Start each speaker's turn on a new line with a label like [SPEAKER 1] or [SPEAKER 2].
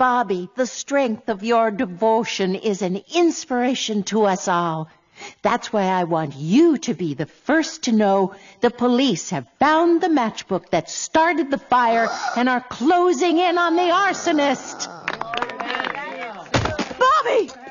[SPEAKER 1] Bobby, the strength of your devotion is an inspiration to us all. That's why I want you to be the first to know the police have found the matchbook that started the fire and are closing in on the arsonist. Bobby!